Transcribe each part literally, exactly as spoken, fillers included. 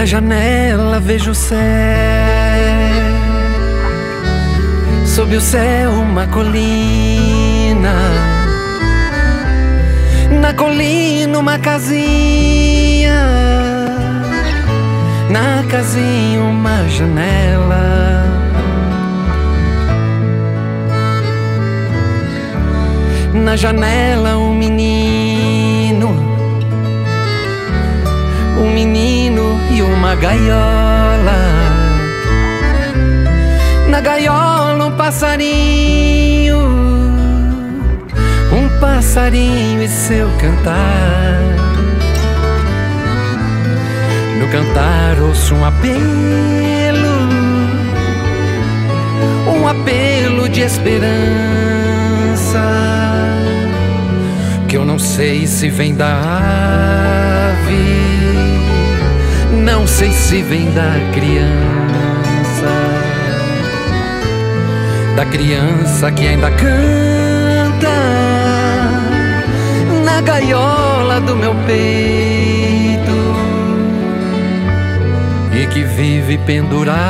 Da janela vejo o céu, sob o céu uma colina, na colina uma casinha, na casinha uma janela. Na janela um menino, um menino e uma gaiola. Na gaiola um passarinho, um passarinho e seu cantar. No cantar ouço um apelo, um apelo de esperança, que eu não sei se vem da ave, não sei se vem da criança, da criança que ainda canta na gaiola do meu peito e que vive pendurada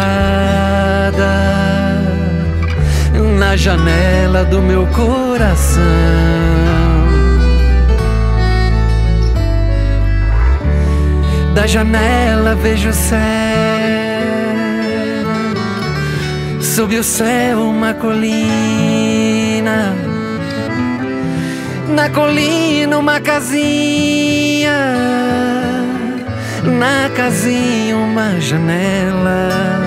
na janela do meu coração. Da janela vejo o céu, sob o céu uma colina, na colina uma casinha, na casinha uma janela.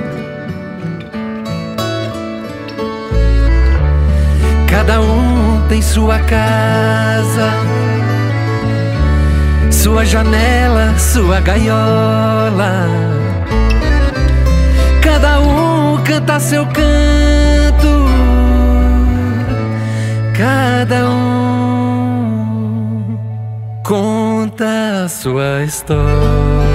Cada um tem sua casa, sua janela, sua gaiola. Cada um canta seu canto, cada um conta a sua história.